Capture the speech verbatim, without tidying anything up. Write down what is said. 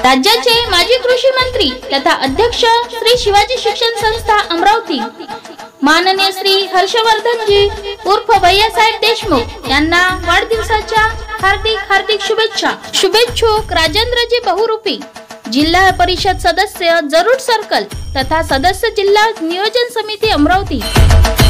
राज्याचे माजी कृषी मंत्री तथा अध्यक्ष श्री शिवाजी शिक्षण संस्था अमरावती माननीय श्री हर्षवर्धनजी उर्फ भैयासाहेब देशमुख यांना वाढदिवसाच्या हार्दिक हार्दिक शुभेच्छा। शुभेच्छुक राजेंद्रजी बहुरूपी, जिल्हा परिषद सदस्य जरूर सर्कल तथा सदस्य जिल्हा नियोजन समिती अमरावती।